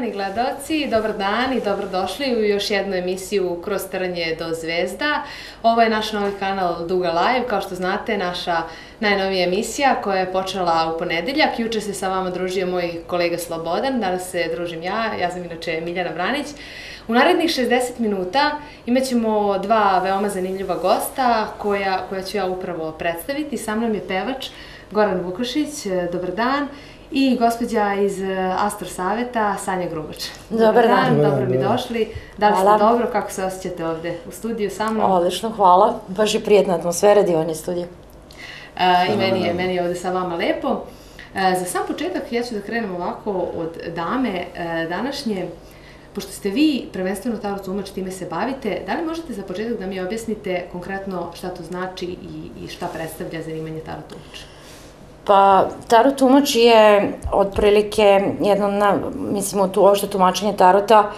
poštovani gledaoci, dobar dan i dobrodošli u još jednu emisiju Kroz trnje do zvezda. Ovo je naš novi kanal Duga Live, kao što znate, naša najnovija emisija koja je počela u ponedeljak. Juče se sa vama družio moj kolega Slobodan, danas se družim ja sam inače Miljana Branić. U narednih 60 minuta imat ćemo dva veoma zanimljiva gosta koja ću ja upravo predstaviti. Sa mnom je pevač Goran Vukušić, dobar dan. I gospođa iz Astor Saveta, Sanja Grubač. Dobar dan. Dobro mi došli. Da li ste dobro? Kako se osjećate ovde u studiju sa mnom? Odlično, hvala. Baš je prijetna atmosfera, divan je studij. I meni je ovde sa vama lepo. Za sam početak ja ću da krenem ovako od dame današnje. Pošto ste vi prvenstveno tarot tumač, time se bavite, da li možete za početak da mi objasnite konkretno šta to znači i šta predstavlja zanimanje tarot tumača? Pa, tarot tumač je otprilike jedno, mislim, uopšte tumačenje tarota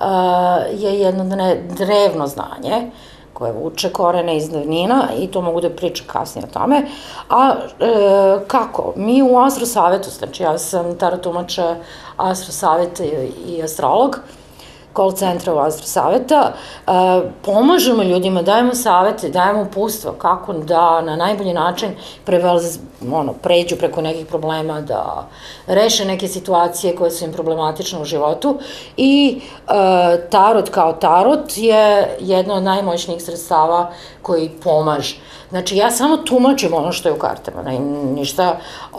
je jedno drevno znanje koje vuče korene iz davnina i to mogu da pričam kasnije o tome. A kako? Mi u Astro Savetu, znači ja sam tarot tumač Astro Saveta i astrolog, call centra u Astro Saveta, pomažemo ljudima, dajemo savete, dajemo uputstva kako da na najbolji način pređu preko nekih problema, da reše neke situacije koje su im problematične u životu i tarot kao tarot je jedno od najmoćnijih sredstava koji pomaže. Znači, ja samo tumačim ono što je u kartama, ništa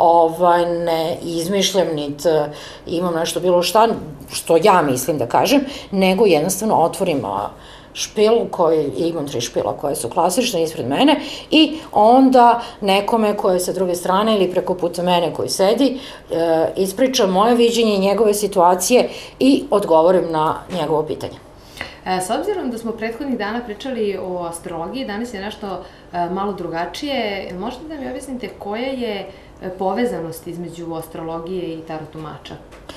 ne izmišljam, niti imam nešto bilo šta, što ja mislim da kažem, nego jednostavno otvorim špil, imam 3 špila koje su klasične ispred mene i onda nekome koje je sa druge strane ili preko puta mene koji sedi, ispričam moje viđenje njegove situacije i odgovorim na njegovo pitanje. S obzirom da smo prethodnih dana pričali o astrologiji, danas je nešto malo drugačije. Možete da mi objasnite koja je povezanost između astrologije i tarot tumača?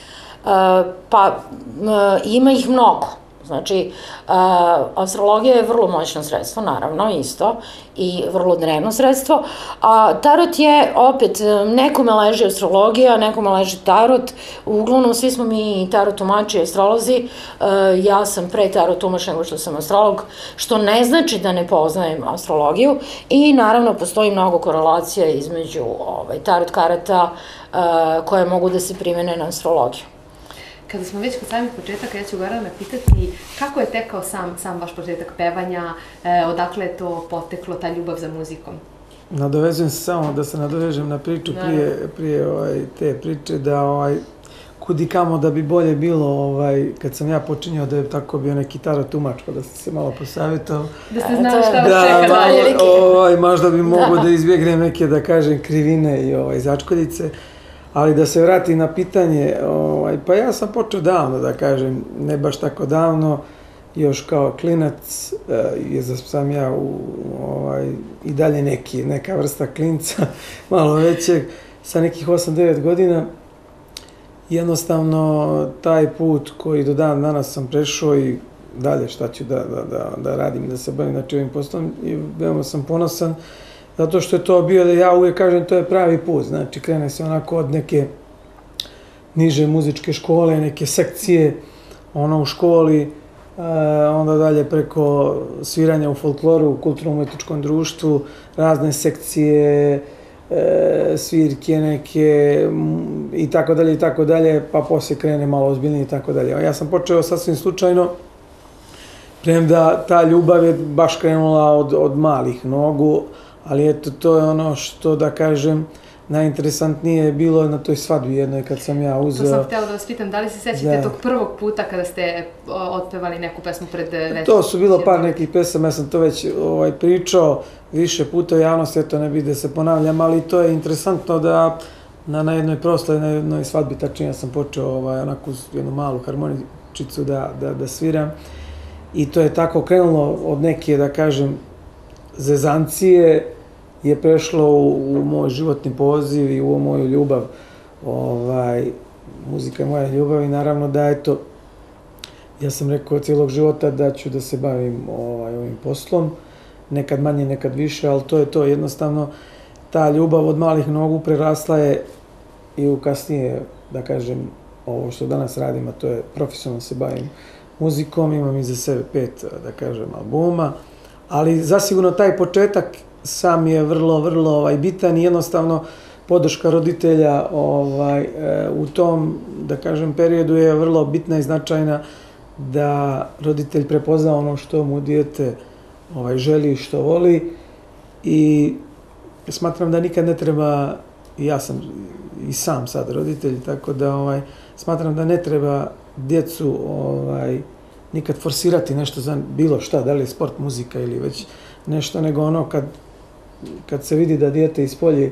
Pa, ima ih mnogo. Znači, astrologija je vrlo moćno sredstvo, naravno, isto, i vrlo drevno sredstvo, a tarot je, opet, nekome leži astrologija, nekome leži tarot, uglavnom svi smo mi tarot tumači i astrolozi, ja sam pre tarot tumač nego što sam astrolog, što ne znači da ne poznajem astrologiju i naravno postoji mnogo korelacija između tarot karata koje mogu da se primene na astrologiju. Kada smo već kod samih početaka, ja ću Gorana pitati kako je tekao sam vaš početak pevanja, odakle je to poteklo, ta ljubav za muzikom? Nadovezujem se samo da se nadovežem na priču prije te priče, da kudikamo da bi bolje bilo kad sam ja počinjao da je tako bio neki tarot tumač, pa da ste se malo posavjetao. Da ste znali šta vas čeka dalje. Možda bi mogo da izbjegnem neke, da kažem, krivine i začkoljice. Ali da se vrati na pitanje, pa ja sam počeo davno, da kažem, ne baš tako davno, još kao klinac, jer sam ja i dalje neka vrsta klinca, malo većeg, sa nekih 8-9 godina. Jednostavno, taj put koji do dan danas sam prešao i dalje šta ću da radim, da se bavim ovim poslom, i veoma sam ponosan. Zato što je to bio, da ja uvijek kažem, to je pravi put. Znači, krene se onako od neke niže muzičke škole, neke sekcije, u školi, onda dalje preko sviranja u folkloru, u kulturno-umetničkom društvu, razne sekcije, svirke neke i tako dalje, pa poslije krene malo ozbiljnije i tako dalje. Ja sam počeo sasvim slučajno, premda ta ljubav je baš krenula od malih nogu, ali eto, to je ono što, da kažem, najinteresantnije je bilo na toj svadbi jednoj kad sam ja uzeo... To sam htjela da vas pitam, da li se sećate tog prvog puta kada ste otpevali neku pesmu pred većom? To su bilo par nekih pesama, ja sam to već pričao više puta u javnosti, eto ne bih da se ponavljam, ali to je interesantno da na jednoj prostoj, na jednoj svadbi, tačnije ja sam počeo onako uz jednu malu harmoničicu da sviram i to je tako krenulo od neke, da kažem, zezancije, je prešlo u moj životni poziv i u moju ljubav. Muzika je moja ljubav i naravno da, eto, ja sam rekao cijelog života da ću da se bavim ovim poslom, nekad manje, nekad više, ali to je to, jednostavno ta ljubav od malih nogu prerasla je i u kasnije, da kažem, ovo što danas radim, a to je profesionalno se bavim muzikom, imam iza sebe 5, da kažem, albuma, ali zasigurno taj početak sam je vrlo bitan i jednostavno podrška roditelja u tom, da kažem, periodu je vrlo bitna i značajna, da roditelj prepozna ono što mu dijete želi i što voli, i smatram da nikad ne treba, ja sam i sam sad roditelj, tako da smatram da ne treba djecu nikad forsirati nešto za bilo šta, da li je sport, muzika ili već nešto, nego ono kad se vidi da dijete ispolji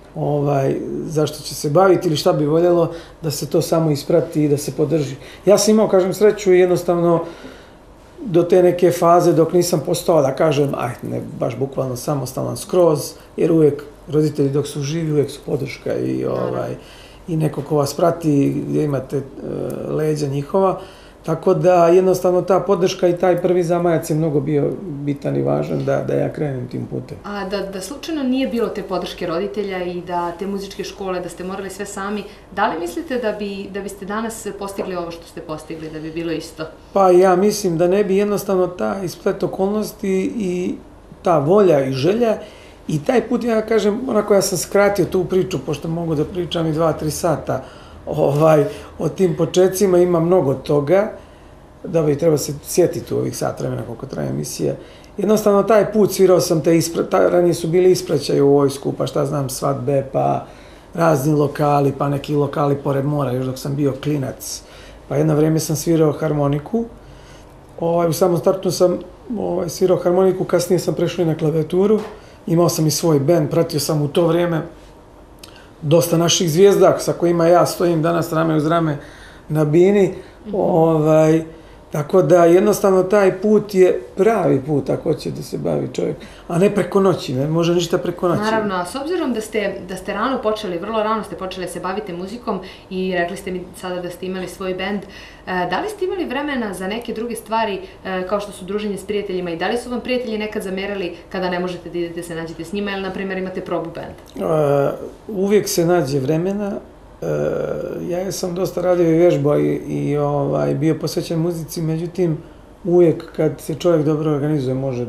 zašto će se baviti ili šta bi voljelo, da se to samo isprati i da se podrži. Ja sam imao, kažem, sreću i jednostavno do te neke faze dok nisam postao, da kažem, ne baš bukvalno samostalan skroz, jer uvijek roditelji dok su živi uvijek su podrška i neko ko vas prati, gdje imate leđa njihova. Tako da jednostavno ta podrška i taj prvi zamajac je mnogo bio bitan i važan da ja krenem tim putem. A da slučajno nije bilo te podrške roditelja i da te muzičke škole, da ste morali sve sami, da li mislite da biste danas postigli ovo što ste postigli, da bi bilo isto? Pa ja mislim da ne bi, jednostavno taj splet okolnosti i ta volja i želja i taj put, ja kažem, onako ja sam skratio tu priču, pošto mogu da pričam i 2-3 sata o tim početcima, ima mnogo toga, da bi treba se sjetiti u ovih sat vremena koliko traje emisija. Jednostavno taj put svirao sam ranije su bili ispraćaj u vojsku, pa šta znam, svadbe, pa razni lokali, pa neki lokali pored mora, još dok sam bio klinac. Pa jedno vrijeme sam svirao harmoniku, u samom startu sam svirao harmoniku, kasnije sam prešao i na klavijaturu, imao sam i svoj bend, pratio sam u to vrijeme dosta naših zvijezda sa kojima ja stojim danas rame uz rame na bini, tako da jednostavno taj put je pravi put ako hoće da se bavi čovjek, a ne preko noći, ne može ništa preko noći. Naravno, a s obzirom da ste rano počeli, vrlo rano ste počeli da se bavite muzikom i rekli ste mi sada da ste imali svoj bend, da li ste imali vremena za neke druge stvari kao što su druženje s prijateljima i da li su vam prijatelji nekad zamerali kada ne možete da idete se nađete s njima ili, na primjer, imate probu bend? Uvijek se nađe vremena. Ja sam dosta radio i vježbao i bio posvećen muzici, međutim, uvijek kad se čovjek dobro organizuje može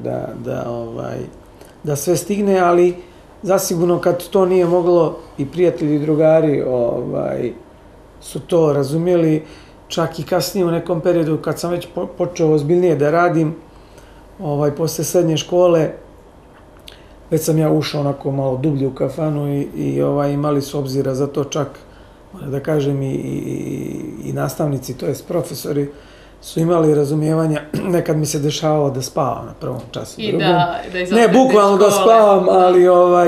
da sve stigne, ali zasigurno kad to nije moglo i prijatelji i drugari su to razumjeli, čak i kasnije u nekom periodu kad sam već počeo ozbiljnije da radim, posle srednje škole, već sam ja ušao onako malo dublje u kafanu i imali su obzira za to, čak da kažem i nastavnici, to jest profesori, su imali razumijevanja. Nekad mi se dešavalo da spavam na prvom času. Ne bukvalno da spavam, ali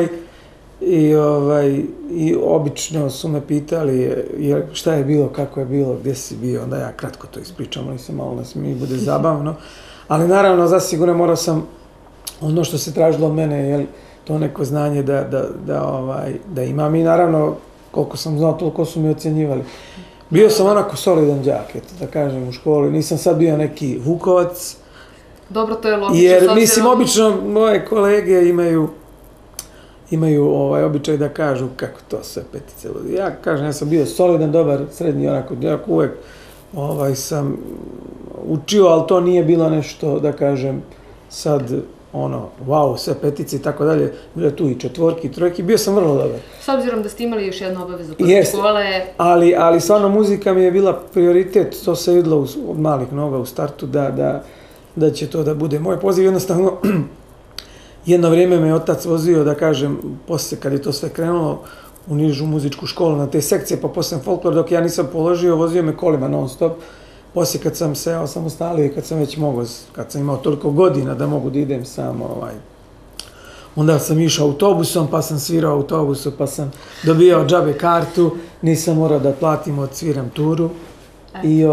i obično su me pitali šta je bilo, kako je bilo, gdje si bio, onda ja kratko to ispričam, ali se malo nas mi bude zabavno. Ali naravno, zasigurno morao sam ono što se tražilo od mene, to neko znanje da imam, i naravno koliko sam znao, toliko su mi ocjenjivali. Bio sam onako solidan đak, da kažem, u školi. Nisam sad bio neki Vukovac. Dobro, to je logično. Jer, mislim, obično moje kolege imaju običaj da kažu kako to sve petice. Ja kažem, ja sam bio solidan, dobar, srednji, onako, uvek sam učio, ali to nije bilo nešto, da kažem, sad wow, sve petice i tako dalje, bilo je tu i četvorki i trojki, bio sam vrlo dobar. S obzirom da ste imali još jednu obavezu kod škole... Ali stvarno muzika mi je bila prioritet, to se vidjelo od malih noga u startu, da će to da bude moj poziv. Jednostavno, jedno vrijeme me otac vozio, da kažem, poslije kad je to sve krenulo, u nižu muzičku školu na te sekcije, pa poslije folklor, dok ja nisam položio, vozio me kolima non stop. Poslije kad sam se osamostalio i kad sam već mogao, kad sam imao toliko godina da mogu da idem sam, onda sam išao autobusom, pa sam svirao autobusu, pa sam dobijao džabe kartu, nisam morao da platim, odsviram turu. I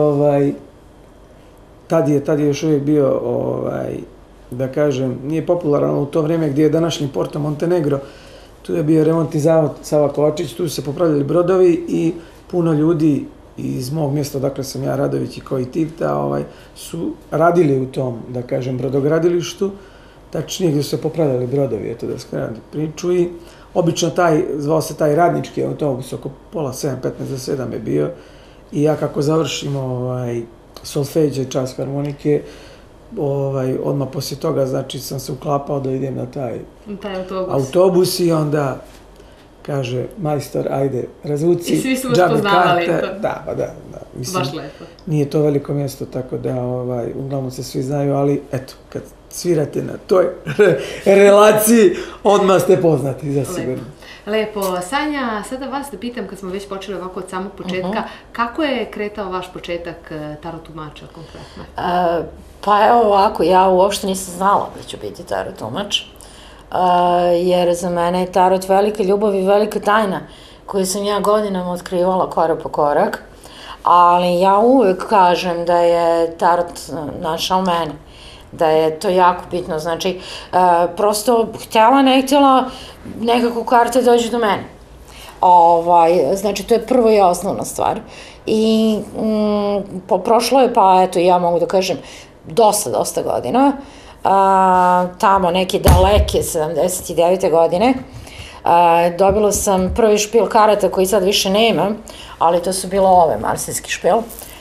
tad je još uvijek bio, da kažem, nije popularan u to vrijeme gdje je današnji Porto Montenegro, tu je bio remontni zavod Sava Kovačić, tu su se popravljali brodovi i puno ljudi iz mog mjesta, dakle sam ja, Radović i koji Tivta, su radili u tom, da kažem, brodogradilištu, tačnije gdje su se popravljali brodovi, eto da skrenem priču, i obično zvao se taj radnički autobus, oko pola 7, 15 za 7 je bio, i ja kako završim solfeđe, čas harmonike, odmah poslije toga, znači, sam se uklapao da idem na taj autobus i onda kaže, majstor, ajde, razvuci i svi su vas poznavali to. Da, pa da. Mislim, baš lepo. Nije to veliko mjesto, tako da uglavnom se svi znaju, ali eto, kad svirate na toj relaciji, odmah ste poznati, zasigurno. Lepo. Sanja, sada vas da pitam, kad smo već počeli ovako od samog početka, kako je kretao vaš početak tarot tumača konkretno? Pa evo ovako, ja uopšte nisam znala da ću biti tarot tumač, jer za mene je tarot velika ljubav i velika tajna koju sam ja godinama otkrivala korak po korak, ali ja uvek kažem da je tarot našao mene, da je to jako bitno, znači prosto htjela, ne htjela, nekako karte dođu do mene. Znači to je prvo i osnovna stvar. I prošlo je, pa eto, ja mogu da kažem, dosta godina, tamo neke daleke 79. godine, dobila sam prvi špil karata koji sad više nemam, ali to su bilo ove, marsijski špil,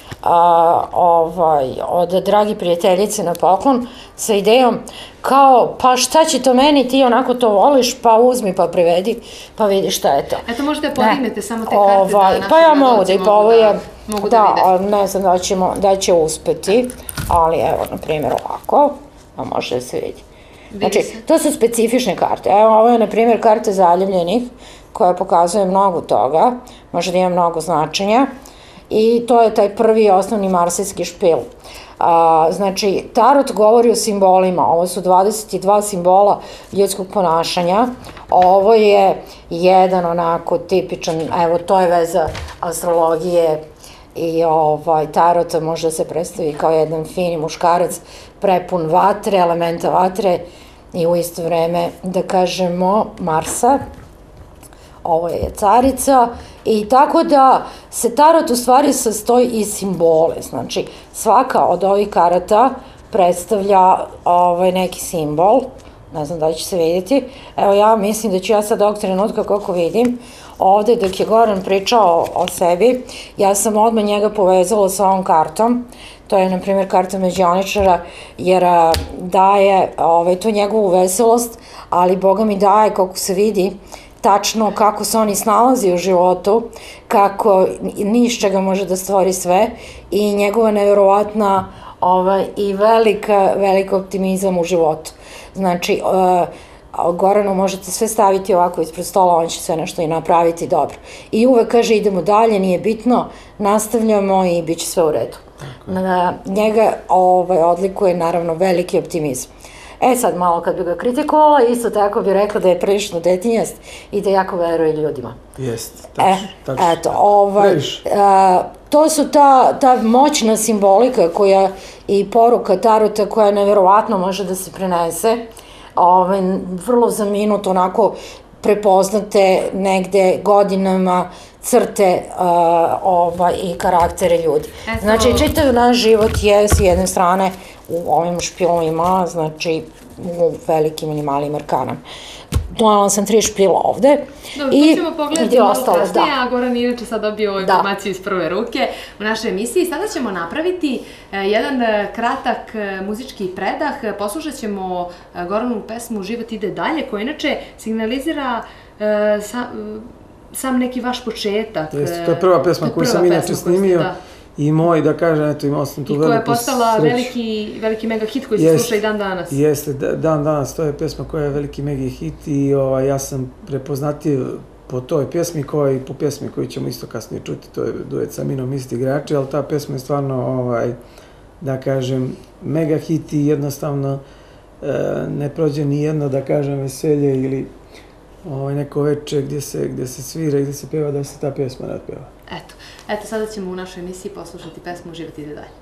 od dragi prijateljice na poklon, sa idejom kao, pa šta će to meni, ti onako to voliš, pa uzmi, pa prevedi, pa vidi šta je to. Eto, možete da podignete samo te karte da naši pa ja mogu da i povojem, mogu da vide. Ne znam da će uspeti, ali evo, na primjer, ovako, a može da se vidi. Znači, to su specifične karte. Evo, ovo je, na primjer, karta zaljubljenih, koja pokazuje mnogo toga, može da ima mnogo značenja, i to je taj prvi osnovni marsijski špil. Znači, tarot govori o simbolima, ovo su 22 simbola ljudskog ponašanja, ovo je jedan onako tipičan, evo, to je veza astrologije i tarot može da se predstavi kao jedan fini muškarac prepun vatre, elementa vatre i u isto vreme, da kažemo, Marsa. Ovo je carica i tako da se tarot u stvari sastoji iz simbole, znači svaka od ovih karata predstavlja neki simbol, ne znam da će se vidjeti, evo ja mislim da ću ja sad ovog trenutka kako vidim, ovde dok je Goran pričao o sebi, ja sam odmah njega povezala sa ovom kartom, to je na primjer karta Mađioničara, jer daje tu njegovu veselost, ali Boga mi daje, kako se vidi, tačno kako se oni snalazi u životu, kako ni iz čega može da stvori sve i njegova nevjerovatna i velika optimizam u životu. Znači, Goranu možete sve staviti ovako ispred stola, on će sve nešto i napraviti dobro. I uvek kaže idemo dalje, nije bitno, nastavljamo i bit će sve u redu. Njega odlikuje naravno veliki optimizam. Sad malo kad bi ga kritikovala, isto tako bi rekla da je prilično detinjast i da jako veruje ljudima. Jest, tačno. Eto, to su ta moćna simbolika koja i poruka tarota koja nevjerovatno može da se prenese. Vrlo za minut onako prepoznate negde godinama crte i karaktere ljudi. Znači, čitav naš život je s jedne strane u ovim špilovima, znači u velikim ili malim arkanama. Donala sam 3 špila ovde. Dobro, to ćemo pogledati malo kasnije, a Goran inače sad dobio ovu informaciju iz prve ruke u našoj emisiji. Sada ćemo napraviti jedan kratak muzički predah. Poslušat ćemo Goranovu pesmu Život ide dalje, koja inače signalizira sam neki vaš početak. Jeste, to je prva pesma koju sam inače snimio. I moj, da kažem, eto, imao sam tu veliku sreću. I koja je postala veliki mega hit koji se sluša i dan danas. Jeste, dan danas, to je pesma koja je veliki mega hit i ja sam prepoznatljiv po toj pjesmi koja i po pjesmi koju ćemo isto kasnije čuti, to je duet sa Minom, isti igrači, ali ta pesma je stvarno, da kažem, mega hit i jednostavno ne prođe ni jedno, da kažem, veselje ili neko veče gdje se svira i gdje se peva da se ta pjesma ne otpeva. Eto, sada ćemo u našoj emisiji poslušati pesmu Život ide dalje.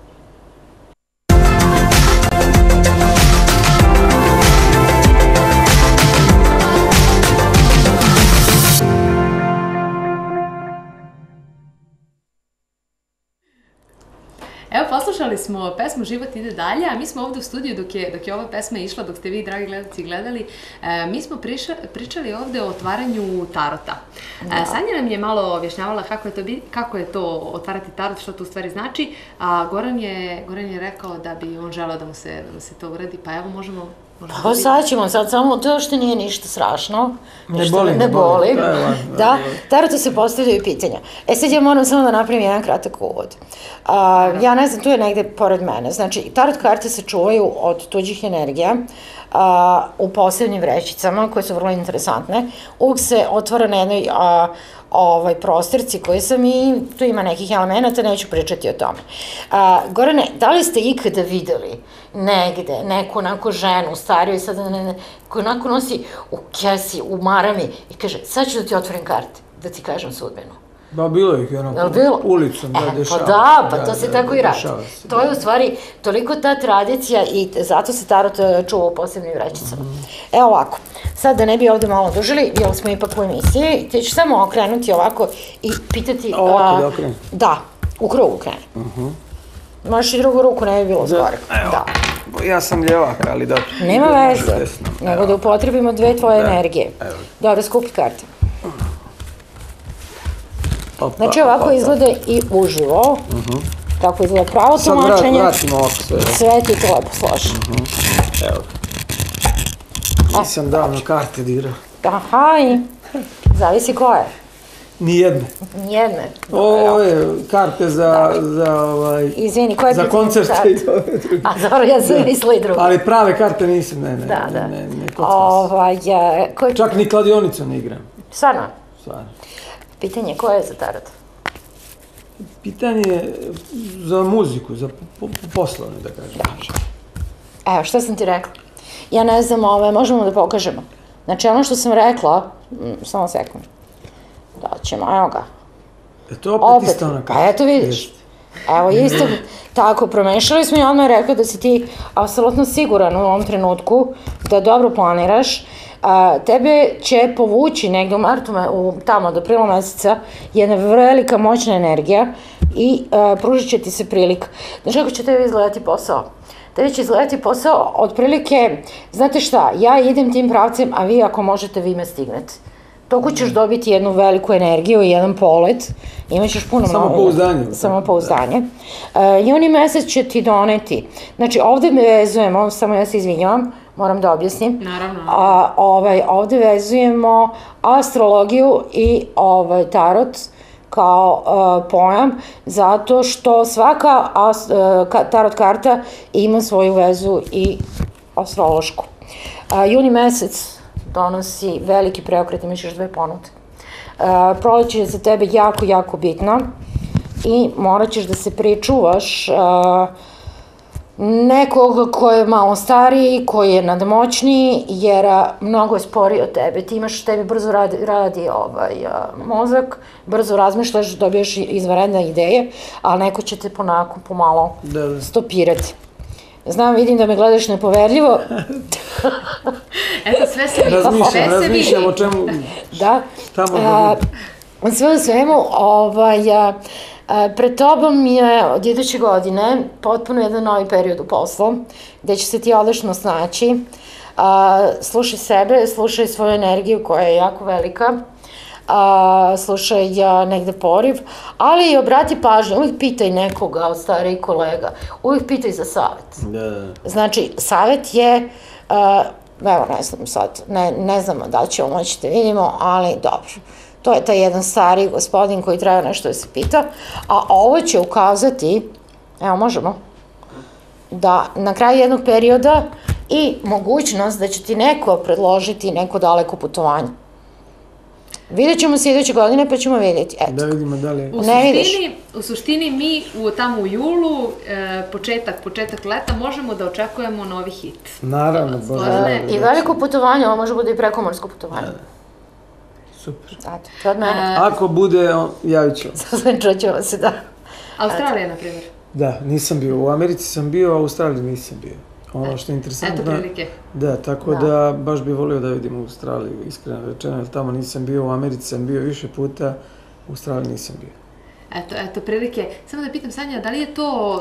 Evo, slušali smo pesmu Život ide dalje, a mi smo ovde u studiju dok je ova pesma išla, dok ste vi, dragi gledalci, gledali, mi smo pričali ovde o otvaranju tarota. Sanja nam je malo objašnjavala kako je to otvarati tarot, što to u stvari znači, a Goran je rekao da bi on želeo da mu se to uradi, pa evo možemo... Pa sad ćemo, sad samo to što nije ništa strašno. Ne boli. Da, tarotu se postavljaju pitanja. Sad ja moram samo da napravim jedan kratak uvod. Ja ne znam, tu je negde pored mene. Znači, tarot karte se čuvaju od tuđih energija u posebnim vrećicama koje su vrlo interesantne. Uvijek se otvara na jednoj prostorci koji sam i tu ima nekih elemenata, neću pričati o tome. Gorane, da li ste ikada videli negde neku onako ženu stariju i sad koju onako nosi u kesi, u marami i kaže sad ću da ti otvorim karte, da ti kažem sudbinu? Ba, bilo ih onako ulicom, da, dešava. Pa da, pa to se tako i radi. To je u stvari toliko ta tradicija i zato se tarot čuva u posebnim vrećicama. Evo ovako, sad da ne bi ovde malo dužili, jer smo ipak u emisiji, ti ćeš samo okrenuti ovako i pitati... Ovako da okrenem? Da, u krugu kreni. Možeš i drugu ruku, ne bi bilo zgore. Da. Ja sam ljevak, ali da... Nema veze, nego da upotrebimo dve tvoje energije. Dobro, skupi karte. Znači ovako izgleda i uživo, kako izgleda pravo tumačenje. Sad vratimo ovako sve. Sve ti to lepo složi. Evo. Nisam davno karte dirao. Aha, i zavisi koje. Nijedne. Nijedne. Ovo je karte za izvini, koje je za koncerte i to je drugi. A dobro, ja sam mislila i drugo. Ali prave karte nisam, ne kockam. Čak ni kladionicu ne igram. Stvarno? Stvarno. Pitanje koje je za tarot? Pitanje je za muziku, za poslovne, da kažem. Evo, što sam ti rekla? Ja ne znam, možemo da pokažemo. Znači, ono što sam rekla, samo sekund. Da ćemo, evo ga. Je to opet isto ona karta? Pa eto vidiš. Evo, isto tako, promešali smo i odmah je rekla da si ti apsolutno siguran u ovom trenutku, da dobro planiraš. Tebe će povući negde u martu, tamo do aprila meseca, jedna velika moćna energija i pružit će ti se prilika. Znaš kako će tebi izgledati posao? Tebi će izgledati posao otprilike, znate šta, ja idem tim pravcem, a vi ako možete, vi me stignete. Toliko ćeš dobiti jednu veliku energiju i jedan polet, imaćeš puno samopouzdanje. Juni mesec će ti doneti. Znači, ovde me vezujemo, samo ja se izvinjavam, moram da objasnim. Naravno. Ovde vezujemo astrologiju i tarot kao pojam, zato što svaka tarot karta ima svoju vezu i astrološku. Juni mesec donosi veliki preokret, imaš još dve ponude. Proleće je za tebe jako, jako bitno i morat ćeš da se pričuvaš nekog ko je malo stariji, koji je nadmoćniji, jer mnogo je sporiji od tebe. Ti imaš, tebi brzo radi mozak, brzo razmišljaš, dobijaš izvanredne ideje, ali neko će te pomalo stopirati. Znam, vidim da me gledaš nepoverljivo. Eto, sve se vidi. Razmišljam o čemu... Da. Sve u svemu, pred tobom je od iduće godine potpuno jedan novi period u poslu, gde će se ti odlično snaći. Slušaj sebe, slušaj svoju energiju koja je jako velika, slušaj negde poriv, ali i obrati pažnju, uvijek pitaj nekoga od starijih kolega, uvijek pitaj za savjet. Znači, savjet je, evo ne znam sad, ne znamo da ćemo moći da vidimo, ali dobro. To je taj jedan stariji gospodin koji treba nešto da se pita, a ovo će ukazati, evo možemo, da na kraju jednog perioda i mogućnost da će ti neko predložiti neko daleko putovanje. Vidjet ćemo se iduće godine pa ćemo vidjeti. Da vidimo da li... U suštini mi tamo u julu, početak leta, možemo da očekujemo novi hit. Naravno. I veliko putovanje, ovo može bude i prekomorsko putovanje. Super. To od mene. Ako bude, javit ću. Čućemo se, da. Australija, na primjer. Da, nisam bio. U Americi sam bio, a u Australiji nisam bio. Ono što je interesantno... Eto prilike. Da, tako da baš bih volio da vidim u Australiju, iskreno rečeno, jer tamo nisam bio, u Americi sam bio više puta, u Australiji nisam bio. Eto prilike. Samo da pitam, Sanja, da li je to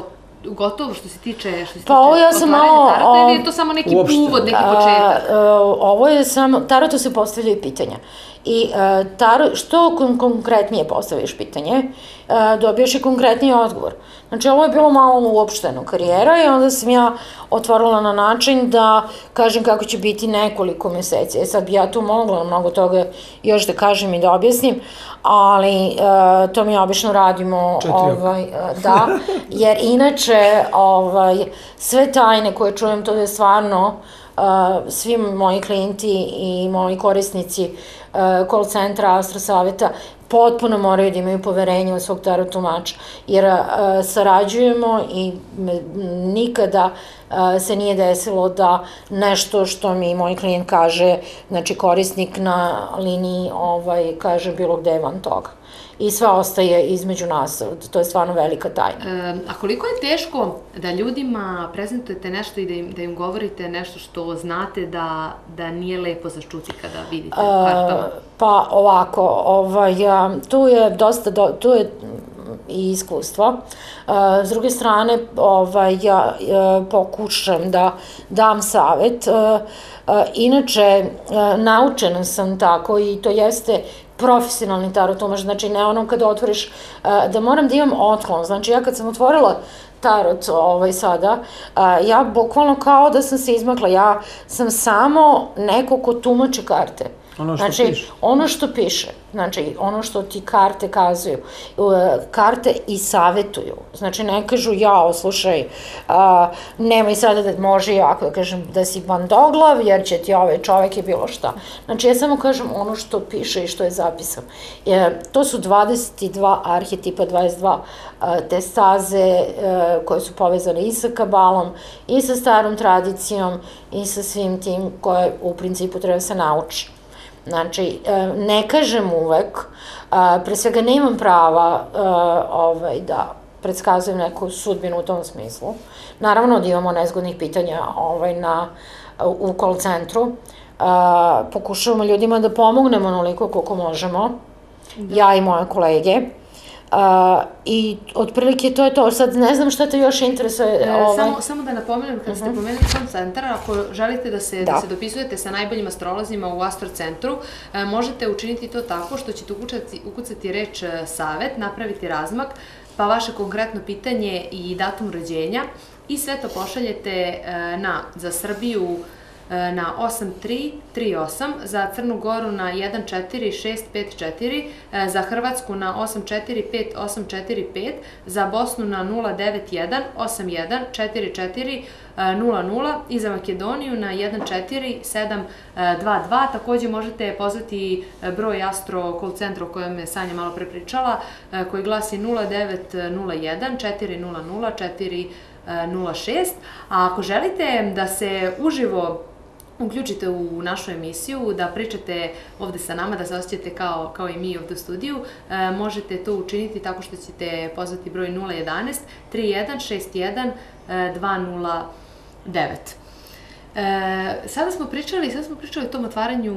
gotovo što se tiče Pa ovo ja sam malo... tarota, ili je to samo neki uvod, neki početak? Ovo je samo, tarotu se postavljaju pitanja. I što konkretnije postaviš pitanje, dobiješ i konkretniji odgovor. Znači, ovo je bilo malo uopšteno karijera i onda sam ja otvorila na način da kažem kako će biti nekoliko meseci. Sad bi ja tu mogla mnogo toga još da kažem i da objasnim, ali to mi obično radimo, da, jer inače sve tajne koje čujem, to je stvarno svi moji klijenti i moji korisnici call centra, Astro Saveta potpuno moraju da imaju poverenje u svog tarot tumača, jer sarađujemo i nikada se nije desilo da nešto što mi moj klijent kaže, znači korisnik na liniji kaže bilo gde van toga. I sve ostaje između nas, to je stvarno velika tajna. A koliko je teško da ljudima prezentujete nešto i da im govorite nešto što znate da nije lepo za čuti kada vidite kartama? Pa ovako, tu je dosta, tu je i iskustvo. S druge strane, ja pokušam da dam savet. Inače, naučena sam tako i to jeste profesionalni tarot tumač, znači ne ono kada otvoriš, da moram da imam otklon, znači ja kad sam otvorila tarot sada, ja bukvalno kao da sam se izmakla, ja sam samo neko ko tumače karte. Ono što piše, znači ono što ti karte kazuju, karte i savetuju, znači ne kažu jao, slušaj, nemoj sada da može jako da kažem da si bandoglav jer će ti ovaj čovek i bilo šta. Znači ja samo kažem ono što piše i što je zapisano. To su 22 arhetipa, 22 te staze koje su povezane i sa kabalom, i sa starom tradicijom, i sa svim tim koje u principu treba se nauči. Znači, ne kažem uvek, pre svega nemam prava da predskazujem neku sudbinu u tom smislu. Naravno da imamo nezgodnih pitanja u call centru. Pokušavamo ljudima da pomognemo onoliko koliko možemo, ja i moje kolege. I otprilike to je to. Sad ne znam šta te još interesuje. Samo da napomenem, kad ste pomenuli call centar, ako želite da se dopisujete sa najboljim astrolozima u Astro centru, možete učiniti to tako što ćete ukucati reč savet, napraviti razmak, pa vaše konkretno pitanje i datum rođenja i sve to pošaljete za Srbiju na 8338, za Crnu Goru na 14654, za Hrvatsku na 845845, za Bosnu na 091814400 i za Makedoniju na 14722. Takođe možete pozvati broj Astro call centra o kojem je Sanja malo pre pričala, koji glasi 0901 400 a ako želite da se uživo uključite u našu emisiju, da pričate ovde sa nama, da se osjećate kao i mi ovde u studiju, možete to učiniti tako što ćete pozvati broj 011 3161 209. Sada smo pričali o tom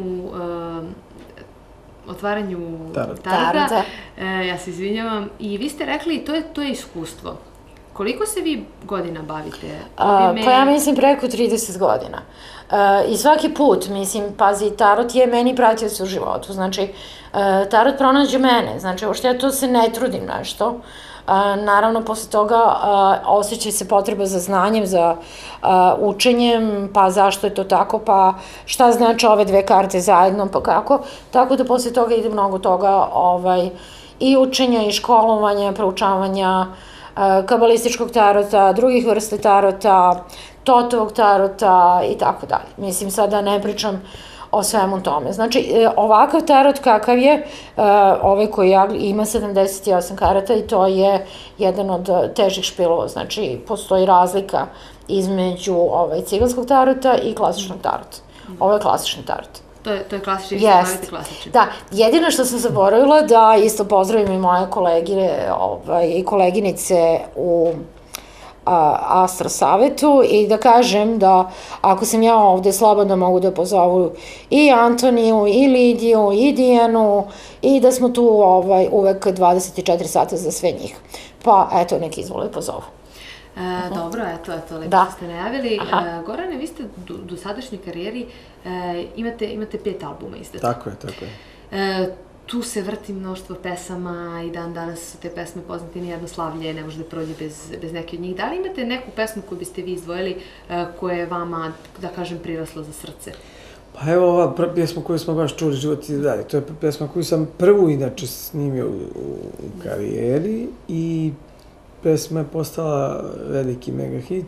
otvaranju tarota. Ja se izvinjavam. I vi ste rekli, to je iskustvo. Koliko se vi godina bavite? Pa ja mislim preko 30 godina. I svaki put, mislim, pazi, tarot je meni pratioc u životu. Znači, tarot pronađe mene. Znači, uopšte ja to se ne trudim nešto. Naravno, posle toga osjeća se potreba za znanjem, za učenjem, pa zašto je to tako, pa šta znači ove dve karte zajedno, pa kako. Tako da posle toga ide mnogo toga i učenja, i školovanja, proučavanja, kabalističkog tarota, drugih vrsta tarota, totovog tarota i tako dalje. Mislim, sada ne pričam o svemu tome. Znači, ovakav tarot kakav je, ovaj koji ima 78 karata i to je jedan od težih špilova. Znači, postoji razlika između ciganskog tarota i klasičnog tarota. Ovo je klasični tarot. To je klasični, što bavite klasični. Da, jedino što sam zaboravila da isto pozdravim i moje kolege i koleginice u Astro Savetu i da kažem da ako sam ja ovde slobodno mogu da pozovu i Antoniju, i Lidiju, i Dijanu i da smo tu uvek 24 sata za sve njih. Pa eto, neki izvole pozovu. Dobro, eto, lepo ste najavili. Gorane, vi ste do sadašnjoj karijeri imate 5 albuma izdato. Tako je. Tu se vrti mnoštvo pesama i dan danas su te pesme poznate, nijedno slavlje ne može da prođe bez neke od njih. Da li imate neku pesmu koju biste vi izdvojili koja je vama, da kažem, prirasla za srce? Pa evo ova pjesma koju smo baš čuli, Život ide dalje. To je pjesma koju sam prvu inače snimio u karijeri i pesma je postala veliki mega hit.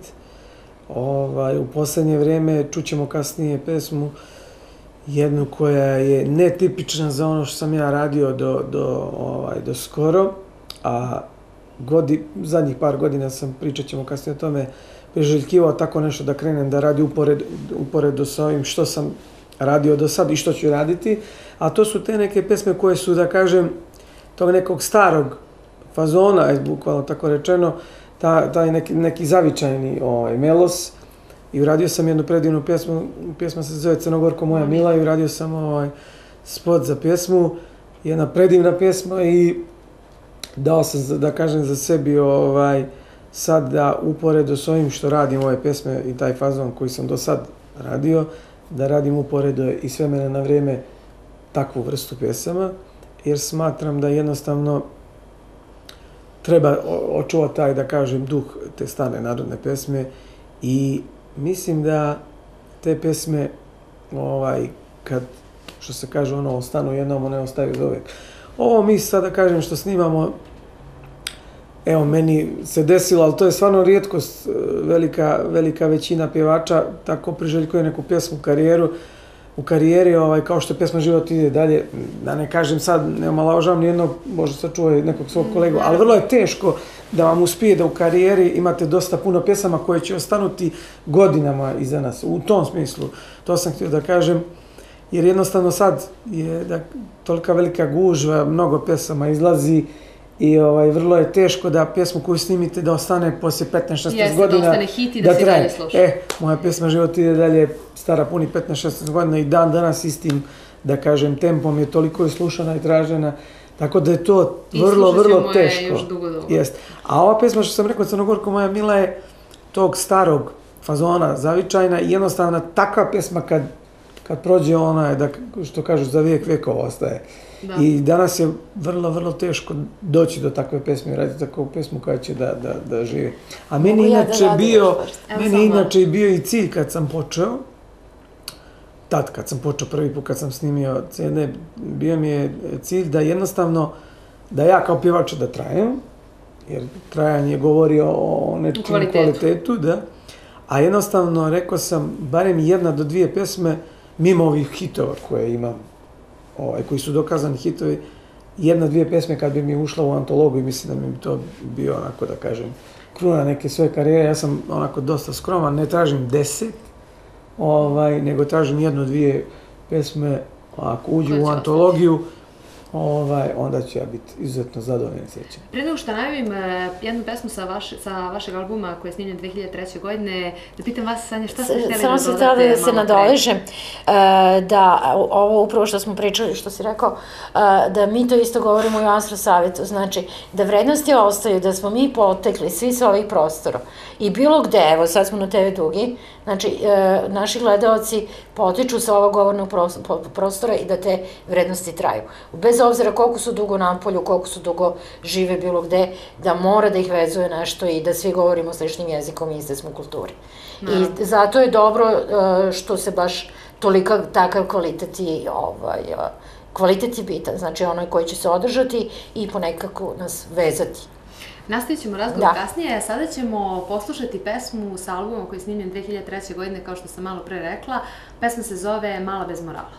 U poslednje vreme čućemo kasnije pesmu jednu koja je netipična za ono što sam ja radio do skoro, a zadnjih par godina sam, pričat ćemo kasnije o tome, priželjkivao tako nešto da krenem da radi uporedo sa ovim što sam radio do sad i što ću raditi, a to su te neke pesme koje su, da kažem, tog nekog starog fazona, bukvalno tako rečeno, taj neki zavičajni melos. I uradio sam jednu predivnu pjesmu, pjesma se zove Crnogorko moja mila i uradio sam spot za pjesmu, jedna predivna pjesma i dao sam, da kažem, za sebi sad da uporedo s ovim što radim ove pjesme i taj fazon koji sam do sad radio, da radim uporedo i s vremena na vrijeme takvu vrstu pjesama, jer smatram da jednostavno treba očuvati taj, da kažem, duh te stare narodne pjesme i mislim da te pjesme, kad, što se kaže, ostanu jednom, one ostaju za uvijek. Ovo mi sad, da kažem, što snimamo, evo, meni se desilo, ali to je stvarno rijetkost, velika većina pjevača tako priželjkuje neku pjesmu u karijeri, kao što je pjesma Život ide dalje, da ne kažem sad, ne omalovažavam nijednog, možda sad čuje nekog svog kolegu, ali vrlo je teško da vam uspije da u karijeri imate dosta puno pjesama koje će ostanuti godinama iza nas. U tom smislu, to sam htio da kažem, jer jednostavno sad je tolika velika gužva, mnogo pjesama izlazi i vrlo je teško da pjesmu koju snimite da ostane poslije 15-16 godina. Da ostane hit i da se dalje sluša. Moja pjesma Život ide dalje stara puni 15-16 godina i dan danas istim, da kažem, tempom je toliko je slušana i tražena. Tako da je to vrlo teško. I slušat ćemo je još dugo. A ova pjesma što sam rekao, Crnogorko moja mila, je tog starog fazona, zavičajna i jednostavna takva pjesma kad prođe ona je, što kažu, za vijek vekova ostaje. I danas je vrlo teško doći do takve pjesme i raditi takvu pjesmu koja će da živi. A meni inače bio i cilj kad sam počeo, kad sam počeo prvi put, kad sam snimio CD, bio mi je cilj da jednostavno, da ja kao pjevač da trajem, jer trajanje govori o nečim kvalitetu, da. A jednostavno, rekao sam, barem 1 do 2 pjesme, mimo ovih hitova koje imam, koji su dokazani hitovi, 1-2 pjesme kad bi mi ušla u antologiju, mislim da mi bi to bio, onako da kažem, kruna neke svoje karijere. Ja sam onako dosta skroman, ne tražim 10, nego tražim 1-2 pjesme, ako uđu u antologiju, onda ću ja biti izuzetno zadovoljan i srećan. Pre nego što najavim jednu pesmu sa vašeg albuma koji je snimljen 2003. godine, da pitam vas, Sanja, šta ste htjeli da dodate? Samo sam htjela da se nadovežem, da ovo upravo što smo pričali, što si rekao, da mi to isto govorimo u Astro Savjetu, znači da vrednosti ostaju, da smo mi potekli svi sa ovih prostora i bilo gde, evo sad smo na TV Dugi, znači naši gledaoci potiču sa ovog govornog prostora i da te vrednosti traju. Bez obzira koliko su dugo na polju, koliko su dugo žive bilo gde, da mora da ih vezuje nešto i da svi govorimo sličnim jezikom i iste smo kulturi. I zato je dobro što se baš tolika takav kvalitet je bitan, znači onaj koji će se održati i ponekako nas vezati. Nastavit ćemo razgovor kasnije, a sada ćemo poslušati pesmu sa albumom koji je snimljen 2003. godine, kao što sam malo pre rekla. Pesma se zove Mala bez morala.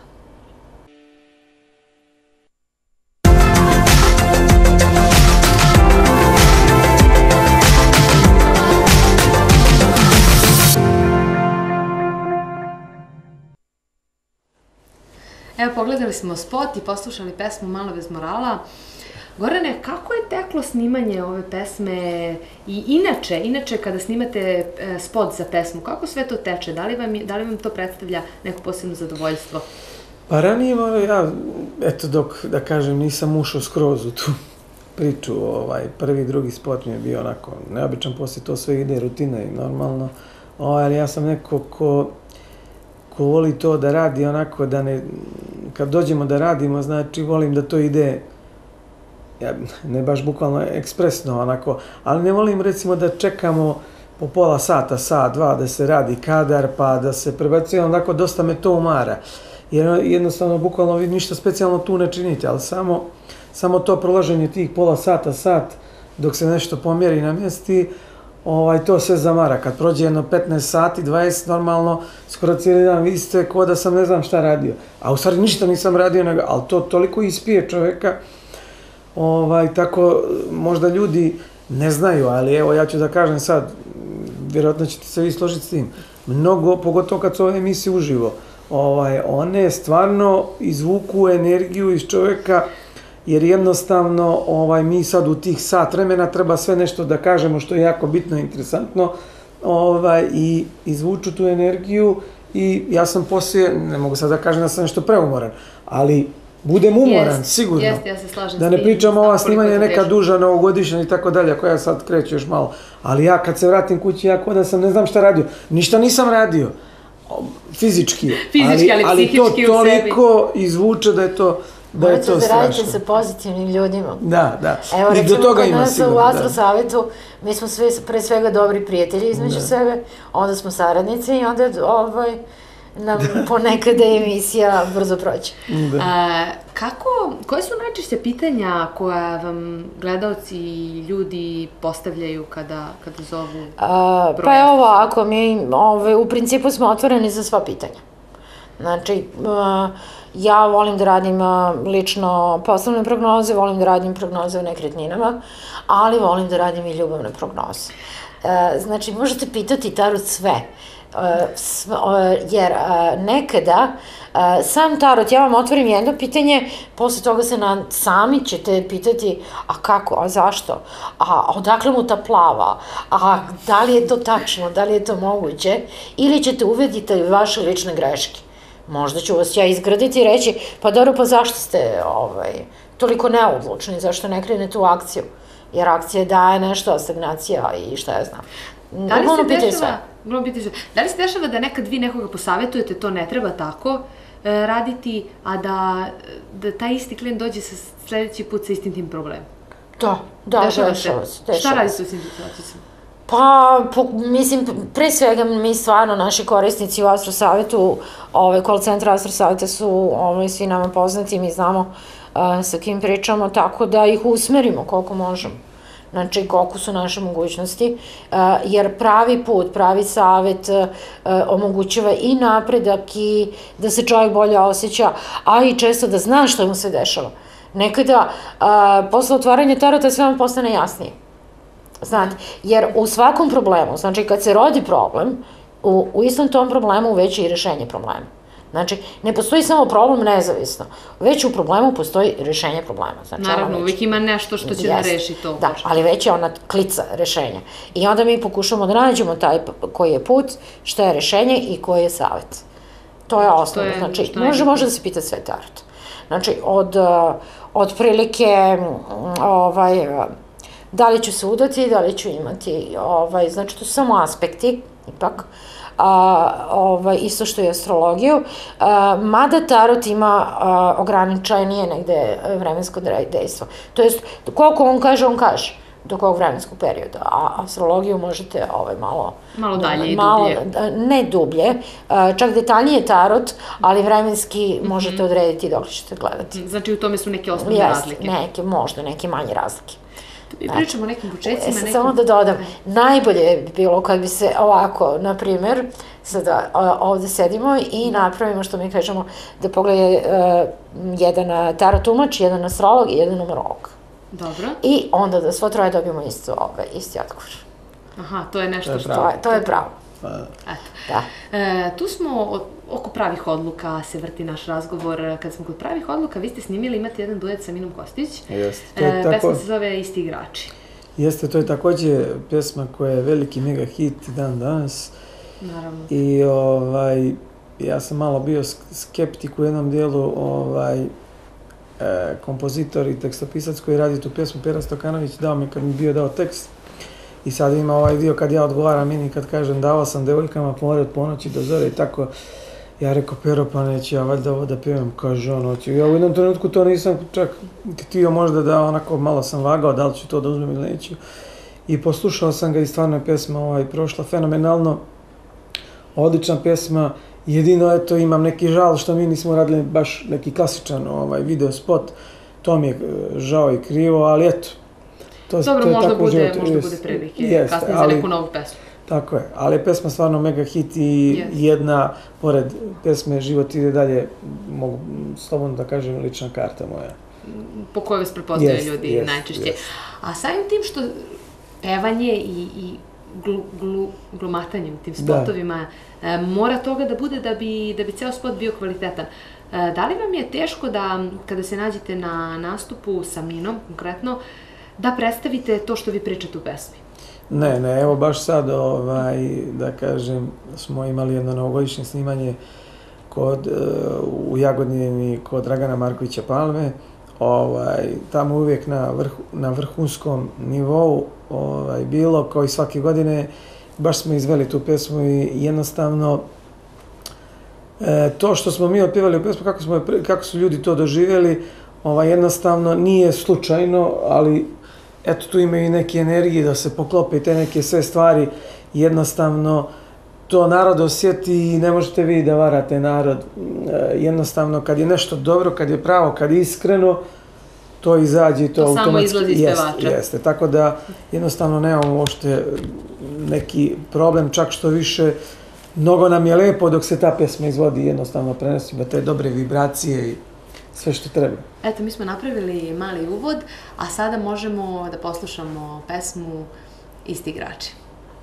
Evo, pogledali smo spot i poslušali pesmu Malo bez morala. Gorane, kako je teklo snimanje ove pesme i inače kada snimate spot za pesmu, kako sve to teče? Da li vam to predstavlja neko posebno zadovoljstvo? Pa ranije, ja, eto dok, da kažem, nisam ušao skroz u tu priču, prvi, drugi spot mi je bio onako neobičan, poslije to sve ide rutina i normalno, ali ja sam neko ko voli to da radi onako da ne, kad dođemo da radimo, znači volim da to ide, ne baš bukvalno ekspresno onako, ali ne volim recimo da čekamo po pola sata, sat, dva da se radi kadar, pa da se prebacuje, onako dosta me to umara. Jer jednostavno, bukvalno vi ništa specijalno tu ne činite, ali samo to prolaženje tih pola sata, sat, dok se nešto pomjeri na mjesti, to sve zamara. Kad prođe jedno 15 sati, 20, normalno, skoro cijeli dan, vi ste ko da sam ne znam šta radio. A u stvari ništa nisam radio, ali to toliko ispije čovjeka, tako možda ljudi ne znaju, ali evo ja ću da kažem sad, vjerojatno ćete se vi složiti s tim, mnogo, pogotovo kad su ove emisije uživo, one stvarno izvuku energiju iz čovjeka, jer jednostavno mi sad u tih sat vremena treba sve nešto da kažemo što je jako bitno i interesantno i izvuču tu energiju i ja sam poslije, ne mogu sad da kažem da sam nešto preumoran, ali budem umoran, sigurno. Jeste, ja se slažem s tim. Da ne pričamo ova snimanja neka duža, novogodišnja i tako dalje, koja sad kreće još malo. Ali ja kad se vratim kući, ja kod da sam ne znam šta radio. Ništa nisam radio. Fizički. Ali psihički u sebi. Ali to toliko izvuče da je to strašno. Morate da radite sa pozitivnim ljudima. Da. Evo, recimo, kod nas u Astro Savetu, mi smo svi pre svega dobri prijatelji između sebe, onda smo saradnici i onda nam ponekada emisija brzo prođe. Koje su najčešće pitanja koja vam gledalci i ljudi postavljaju kada zovu broj? Pa je ovako, mi u principu smo otvoreni za sva pitanja. Znači, ja volim da radim lično poslovne prognoze, volim da radim prognoze u nekretninama, ali volim da radim i ljubavne prognoze. Znači, možete pitati tarot sve. Jer nekada sam tarot, ja vam otvorim jedno pitanje, posle toga se sami ćete pitati a kako, a zašto, a odakle mu ta plava, a da li je to tačno, da li je to moguće, ili ćete uvidjeti vaše lične greške. Možda ću vas ja izgraditi i reći pa dobro, pa zašto ste toliko neodlučni, zašto ne krenete u akciju, jer akcija daje nešto, a stagnacija i šta ja znam. Da li se dešava da nekad vi nekoga posavetujete, to ne treba tako raditi, a da taj isti klijent dođe sljedeći put sa istim tim problemom? Da, dešava se. Šta radite u svim situacijama? Pa, mislim, pre svega mi stvarno, naši korisnici u Astro Savetu, call centra Astro Saveta su svi nama poznati, mi znamo sa kim pričamo, tako da ih usmerimo koliko možemo. Znači, koliko su naše mogućnosti, jer pravi put, pravi savet omogućava i napredak i da se čovjek bolje osjeća, a i često da zna što mu se dešava. Nekada, posle otvaranja tarota sve vam postane jasnije. Znate, jer u svakom problemu, znači kad se rodi problem, u istom tom problemu već je i rešenje problema. Znači, ne postoji samo problem nezavisno, već u problemu postoji rešenje problema. Naravno, uvijek ima nešto što će da reši to. Da, ali već je ona klica rešenja. I onda mi pokušamo da nađemo taj koji je put, šta je rešenje i koji je savjet. To je osnovno. Znači, može da se pita sve tarot. Znači, od prilike, da li ću se udati, da li ću imati, znači, to su samo aspekti, ipak, isto što i astrologiju, mada tarot ima ograničenije negde vremensko dejstvo. To jest, koliko on kaže, do kog vremenskog perioda, a astrologiju možete malo dalje i dublje. Ne dublje, čak detaljnije tarot, ali vremenski možete odrediti dok ćete gledati. Znači u tome su neke osnovne razlike? Možda neke manje razlike. I pričamo o nekim početcima. Samo da dodam, najbolje bi bilo kad bi se ovako, na primjer, sada ovde sedimo i napravimo što mi kažemo da pogledaju jedan tarot tumač, jedan astrolog i jedan numerolog. Dobro. I onda da svo troje dobijemo isti odgovor. Aha, to je nešto što... To je pravo. Da. Tu smo, oko pravih odluka se vrti naš razgovor. Kad smo kod pravih odluka, vi ste snimili, imate jedan duet sa Minom Kostić. Jeste. Pesma se zove Isti igrači. Jeste, to je takođe pesma koja je veliki mega hit dan danas. Naravno. I ja sam malo bio skeptik u jednom dijelu, kompozitor i tekstopisac koji radi tu pjesmu, Pera Stokanović, dao mi kad mi bio dao tekst. I sad ima ovaj dio kad ja odgovaram meni kad kažem davao sam devojkama more od ponoći do zore i tako. Ja rekao, Pero, pa neću ja valjda ovo da pevam, kaže on, hoću. Ja u jednom trenutku to nisam čak htio možda da onako malo sam vagao da li ću to da uzmem ili neću. I poslušao sam ga i stvarno je pjesma prošla fenomenalno. Odlična pjesma, jedino eto imam neki žal što mi nismo radili baš neki klasičan video spot. To mi je žao i krivo, ali eto. Dobro, možda bude prilike kasnije za neku novu pesmu. Tako je, ali je pesma stvarno mega hit i jedna, pored pesme Život ide dalje, mogu slobodno da kažem, lična karta moja. Po kojoj vas prepoznaju ljudi najčešće. A samim tim što pevanje i glumatanje u tim spotovima, mora toga da bude da bi ceo spot bio kvalitetan. Da li vam je teško da, kada se nađete na nastupu sa Minom, konkretno, da predstavite to što vi pričate u pesmi? Ne, evo baš sad, da kažem, smo imali jedno novogodišnje snimanje u Jagodini kod Dragana Markovića Palme. Tamo uvijek na vrhunskom nivou bilo, kao i svake godine, baš smo izveli tu pesmu i jednostavno to što smo mi otpjevali u pesmu, kako su ljudi to doživjeli, jednostavno nije slučajno, ali eto, tu imaju i neke energije da se poklope i te neke sve stvari. Jednostavno, to narod osjeti i ne možete vi da varate narod. Jednostavno, kad je nešto dobro, kad je pravo, kad je iskreno, to izađe i to automatski. To samo izlazi iz pevača. Jeste, tako da jednostavno nemamo uopšte neki problem, čak što više. Mnogo nam je lepo dok se ta pesma izvodi, jednostavno prenosimo te dobre vibracije i sve što treba. Eto, mi smo napravili mali uvod, a sada možemo da poslušamo pesmu Isti igrači.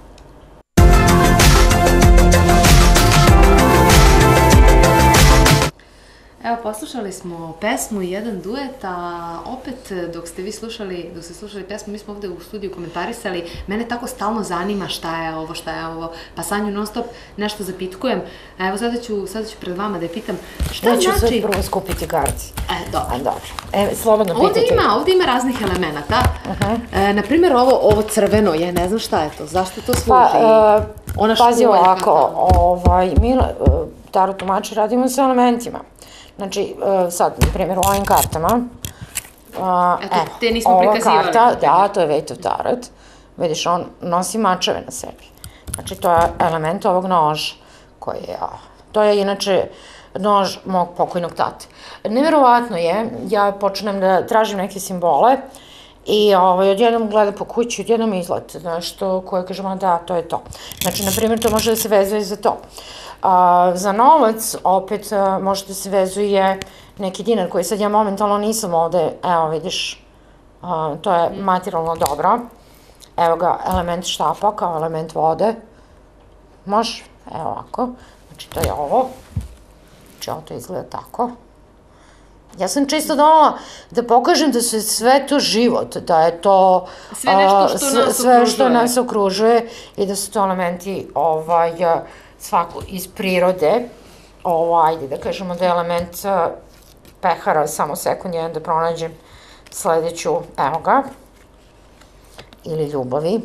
Evo, poslušali smo pesmu i jedan duet, a opet dok ste slušali pesmu, mi smo ovde u studiju komentarisali, mene tako stalno zanima šta je ovo, pa Sanju non stop nešto zapitkujem. Evo, sada ću pred vama da je pitam, šta znači... Ja ću sad prvo skupiti karti. Dobro. Slobodno pitajte. Ovde ima raznih elemenata. Naprimjer, ovo crveno, ja ne znam šta je to, zašto to služi? Pazi ovako, mi tarot tumači radimo sa elementima. Znači, sad, na primjer, u ovim kartama, te nismo prikazivali. Ova karta, da, to je Weight of Tarot, vidiš, on nosi mačeve na sebi. Znači, to je element ovog noža, koji je, to je inače nož mog pokojnog tate. Nevjerovatno je, ja počnem da tražim neke simbole i odjednom gledam po kući, odjednom izlete, nešto koje kažemo da, to je to. Znači, na primjer, to može da se vezuje za to. Za novac, opet, može da se vezuje neki dinar koji sad ja momentalno nisam ovde, evo vidiš, to je materijalno dobro. Evo ga, element štapa kao element vode. Može, evo ovako, znači to je ovo. Znači ovo to izgleda tako. Ja sam čisto donala da pokažem da se sve to život, da je to sve što nas okružuje i da su to elementi svako iz prirode. Ajde da kažemo da je element pehara, samo sekund jedan da pronađem sledeću, evo ga, ili ljubavi.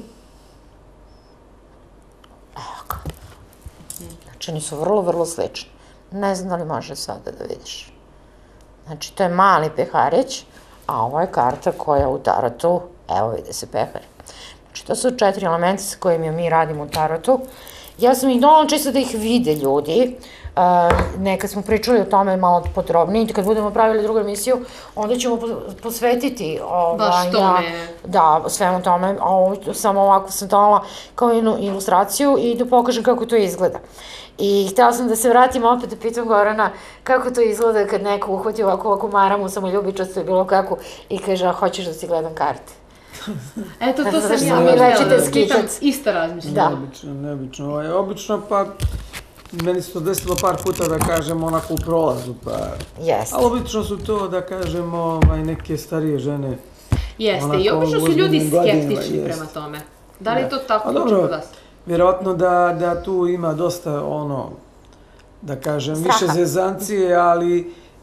Evo ga. Znači, oni su vrlo, vrlo slični. Ne znam da li može sada da vidiš. Znači, to je mali peharić, a ovo je karta koja u tarotu, evo vide se pehar. Znači, to su 4 elementa sa kojima mi radimo u tarotu. Ja sam ih donala čisto da ih vide ljudi. Nekad smo pričali o tome malo podrobnije i kad budemo pravili drugu emisiju, onda ćemo posvetiti svemu tome. Samo ovako sam donala kao jednu ilustraciju i da pokažem kako to izgleda. I htela sam da se vratim opet da pitam Gorana kako to izgleda kad neko uhvati ovako maramu samoljubičastu i bilo kako i kaže, hoćeš da si gledam karte. Eto, to sam ja htjela da pitam, isto razmišljam. Neobično. Obično, pa, meni se to desilo par puta da kažem onako u prolazu, pa... Jeste. Ali obično su to, da kažemo, neke starije žene. Jeste, i obično su ljudi skeptični prema tome. Da li je to tako kod vas? Vjerovatno da tu ima dosta, da kažem, više zezancije, ali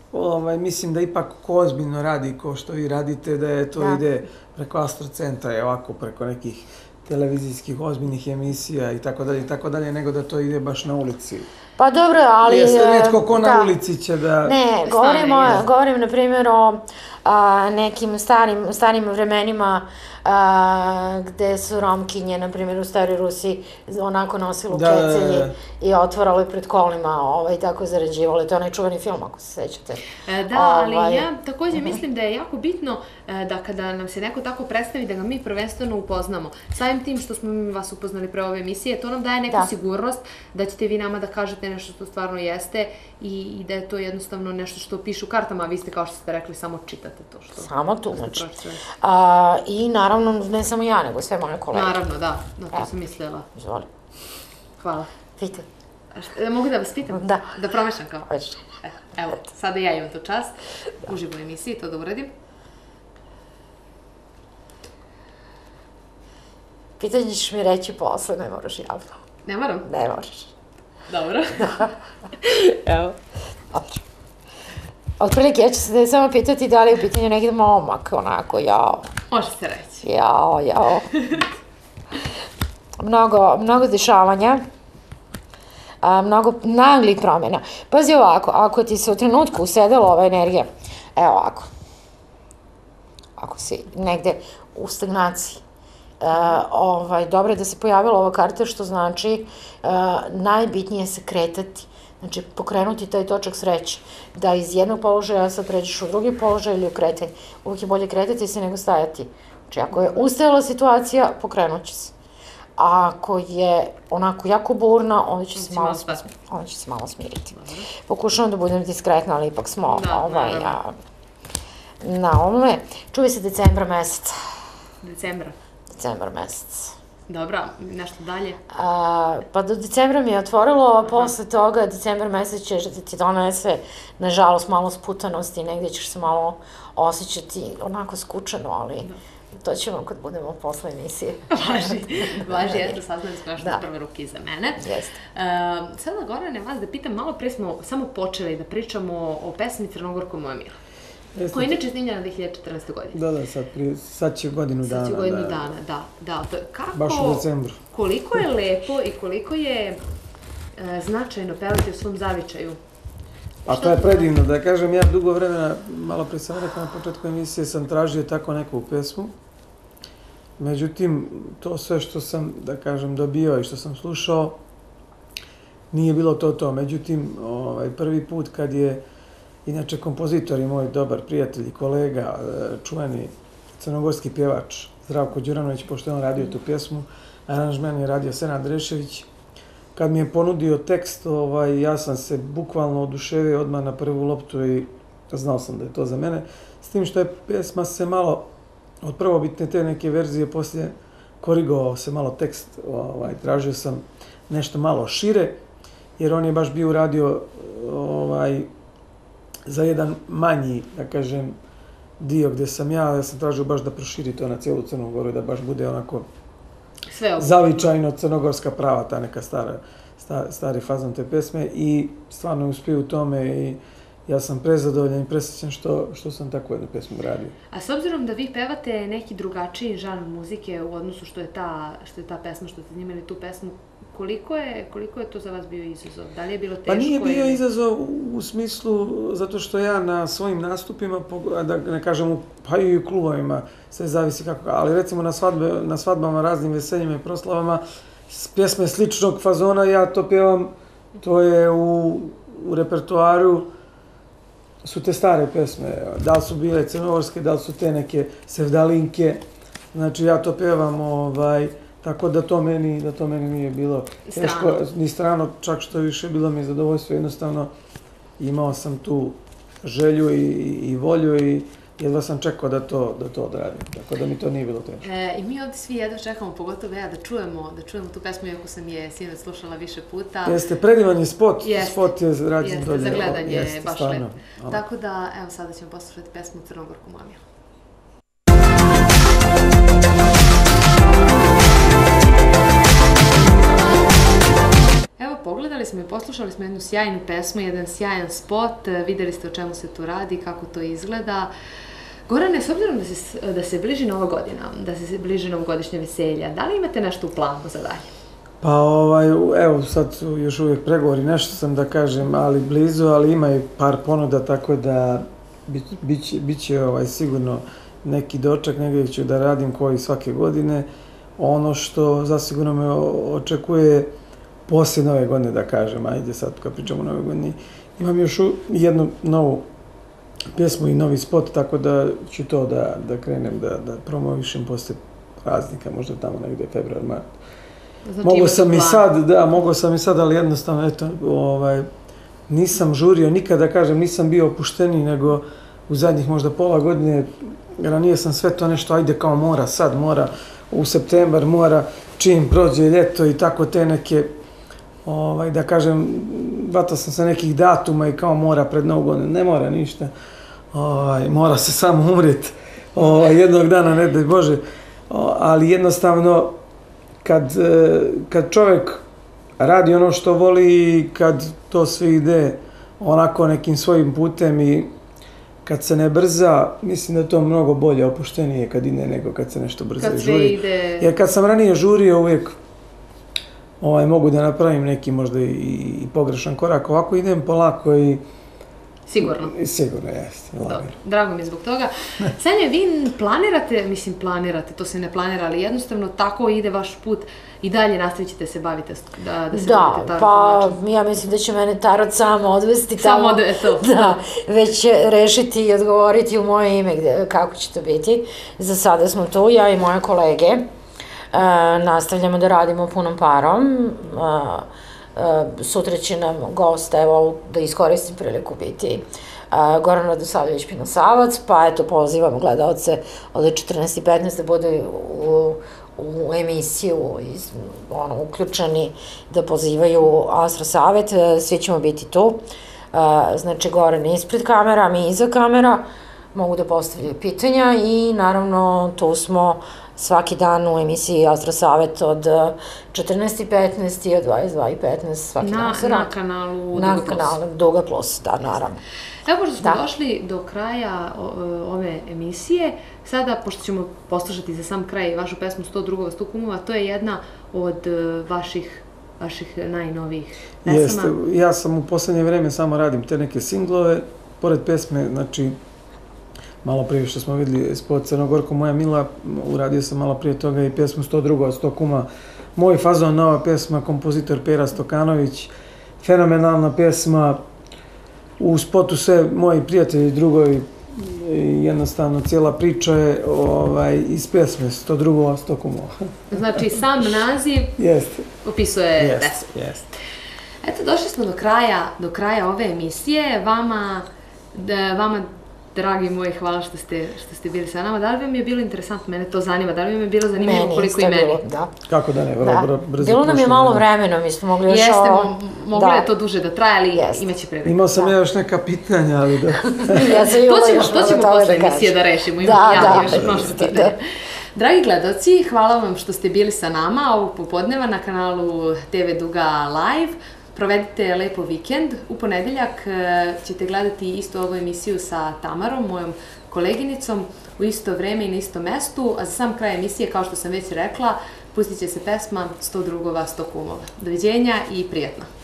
mislim da ipak ko ozbiljno radi, ko što vi radite, da je to ide preko Astro centra i ovako preko nekih televizijskih ozbiljnih emisija i tako dalje, nego da to ide baš na ulici. Pa dobro, ali... Jeste rijetko ko na ulici će da... Ne, govorim na primjer o nekim starim vremenima gde su Romkinje, na primjer u Staroj Rusiji, onako nosilo kecelji i otvarale pred kolima i tako zarađivale. To je onaj čuveni film, ako se sećate. Da, ali ja također mislim da je jako bitno da kada nam se neko tako predstavi, da ga mi prvenstveno upoznamo. Samim tim što smo mi vas upoznali pre ove emisije, to nam daje neku sigurnost da ćete vi nama da kažete nešto što stvarno jeste i da je to jednostavno nešto što piše u kartama, a vi ste, kao što ste rekli, samo čitate to što... Samo tumači. I naravno, ne samo ja, nego sve moje kolege. Naravno, da, to sam mislila. Izvoli. Hvala. Pitaj. Mogu da vas pitam? Da. Da promešam kao? Hoćeš. Evo, sada ja imam tu čast, uživo u emisiji, to da uradim. Pitanje ćeš mi reći posle, ne moraš javno. Ne moram? Ne moraš. Dobro. Evo. Dobro. Otprilike, ja ću se samo pitati da li je u pitanju neki momak, onako, jao. Može se reći. Jao. Mnogo dešavanja, mnogo naglih promjena. Pazi ovako, ako ti se u trenutku usedela ova energija, evo ovako, ako si negde u stagnaciji, dobro je da se pojavila ova karta, što znači najbitnije se kretati. Znači, pokrenuti taj točak sreće, da iz jednog položaja sad pređeš u drugi položaj ili u kretanje. Uvijek je bolje kretati se nego stajati. Znači, ako je ustajala situacija, pokrenut će se. A ako je onako jako burna, onda će se malo smiriti. Pokušavam da budem diskretna, ali ipak smo na ovome. Čuvaj se decembra meseca. Decembar mesec. Dobro, nešto dalje? Pa do decembra mi je otvorilo, a posle toga decembar mesec će da ti donese, nažalost, malo sputanosti, negdje ćeš se malo osjećati onako skučeno, ali to ćemo kad budemo posle emisije. Važi, eto, saznali smo nešto prve ruke iza mene. Jeste. Sada, Gorane, vas da pitam, malo pre smo samo počeli da pričamo o pesmi Crnogorko moja mila. Koja je inače snimljena 2014. godine. Da, sad će godinu dana. Sad će godinu dana, da. Baš u decembru. Koliko je lepo i koliko je značajno pevati u svom zavičaju? A to je predivno, da kažem, ja dugo vremena, malo pre sam rekao na početku emisije, sam tražio tako neku pesmu. Međutim, to sve što sam, da kažem, dobio i što sam slušao, nije bilo to. Međutim, prvi put kad je inače, kompozitor i moj dobar prijatelj i kolega, čuveni crnogorski pjevač Zdravko Đuranović, pošto je on radio tu pjesmu, aranžman je radio Senad Rešević. Kad mi je ponudio tekst, ja sam se bukvalno oduševio odmah na prvu loptu i znao sam da je to za mene. S tim što je pjesma se malo, od prvobitne te neke verzije, poslije korigovao se malo tekst, tražio sam nešto malo šire, jer on je baš bio uradio za jedan manji, da kažem, dio gdje sam ja sam tražio baš da proširi to na cijelu Crnu Goru, da baš bude onako zavičajno crnogorska prava, ta neka stari fazon te pesme i stvarno uspio u tome i ja sam prezadovoljan i presrećan što sam tako jednu pesmu radio. A s obzirom da vi pevate neki drugačiji žanr muzike u odnosu što je ta pesma, što ste snimali tu pesmu, koliko je to za vas bio izazov? Da li je bilo teško? Pa nije bio izazov u smislu, zato što ja na svojim nastupima, da ne kažem, pa i u klubovima, sve zavisi kako, ali recimo na svadbama, raznim veseljima i proslavama, pjesme sličnog fazona, ja to pjevam, to je u repertoaru, su te stare pesme, da li su bile crnogorske, da li su te neke sevdalinke, znači ja to pjevam, tako da to meni nije bilo teško, ni strano, čak što više bilo mi zadovoljstvo, jednostavno imao sam tu želju i volju i jedva sam čekao da to odradim, tako da mi to nije bilo teško. I mi ovdje svi jedva čekamo, pogotovo ja, da čujemo tu pesmu, iako sam je sinoć slušala više puta. Jeste, predivan je spot je rađen dolje. Za gledanje je baš lepo. Tako da, evo sada ćemo poslušati pesmu Crnogorku moja mila. Evo, pogledali smo i poslušali smo jednu sjajnu pesmu, jedan sjajan spot, videli ste o čemu se tu radi, kako to izgleda. Gorane, s obzirom da se bliži Nova godina, da se bliži novogodišnje veselja, da li imate nešto u planu za dalje? Pa evo sad još uvijek pregovori, nešto sam da kažem, ali blizu, ali ima i par ponuda, tako da bit će sigurno neki doček, negdje ću da radim koji svake godine. Ono što zasigurno me očekuje poslije Nove godine, da kažem, ajde sad kad pričamo o Nove godini, imam još jednu novu pjesmu i novi spot, tako da ću to da krenem da promovišem poslije praznika, možda tamo negdje februar, mart. Mogao sam i sad, ali jednostavno, eto, nisam žurio, nikada, kažem, nisam bio opušteniji nego u zadnjih možda pola godine, ranije sam sve to nešto, ajde kao mora, sad mora, u septembar mora, čim prođe ljeto i tako te neke, da kažem, vatao sam se nekih datuma i kao mora pred Novu godinu, ne mora ništa, mora se samo umrijeti, jednog dana, ne daj Bože, ali jednostavno, kad čovjek radi ono što voli i kad to sve ide onako nekim svojim putem i kad se ne brza, mislim da je to mnogo bolje, opuštenije kad ide nego kad se nešto brza i žuri. Jer kad sam ranije žurio uvijek mogu da napravim neki možda i pogrešan korak, ovako idem polako i sigurno. Sigurno, jeste. Drago mi je zbog toga. Sanja, vi planirate, to se ne planira, ali jednostavno tako ide vaš put i dalje nastavit ćete se baviti da se bavite tarot. Da, pa ja mislim da će mene tarot samo odvesti tamo. Samo to. Da, već rešiti i odgovoriti u moje ime kako će to biti. Za sada smo tu, ja i moje kolege. Nastavljamo da radimo punom parom. Sutra će nam gost, evo, da iskoristim priliku biti Goran Radosavljević Pinosavac, pa eto, pozivam gledalce od 14:15 da budu u emisiju uključeni, da pozivaju Astro Savet, svi ćemo biti tu. Znači, Goran ispred kamera, mi iza kamera, mogu da postavljaju pitanja i naravno tu smo svaki dan u emisiji Astro Savet od 14:15 i od 22:15 svaki dan se radi. Na kanalu Duga Plus, da, naravno. Evo, pošto smo došli do kraja ove emisije, sada, pošto ćemo poslušati za sam kraj vašu pesmu 100 drugova, 100 kumova, to je jedna od vaših najnovijih pesama. Jeste, ja sam u poslednje vreme samo radim te neke singlove, pored pesme, znači, malo prije što smo vidjeli spot Crnogorko moja mila, uradio sam malo prije toga i pjesmu 100 drugova, 100 kuma. Moj fazon, nova pjesma, kompozitor Pera Stokanović, fenomenalna pjesma, u spotu sve moji prijatelji, drugovi, jednostavno cijela priča je iz pjesme 100 drugova, 100 kumova. Znači sam naziv opisuje pesmu. Eto, došli smo do kraja ove emisije. Vama, dragi moji, hvala što ste bili sa nama. Da li vam je bilo interesantno? Mene to zanima. Da li vam je bilo zanimljivo koliko i meni? Meni isto bilo, da. Kako da ne, vrlo brzo prošlo. Bilo nam je malo vremena, mi smo mogli još Jeste, moglo je to duže da traje, ali imaće prilike. Imao sam još neka pitanja, ali da... To ćemo posle emisije da rešimo. Imam još mnoštvo pitanja. Dragi gledalci, hvala vam što ste bili sa nama ovog popodneva na kanalu TV Duga Live. Provedite lepo vikend. U ponedeljak ćete gledati istu ovu emisiju sa Tamarom, mojom koleginicom, u isto vreme i na istom mestu. A za sam kraj emisije, kao što sam već rekla, pustit će se pesma 100 drugova, 100 kumova. Doviđenja i prijatno!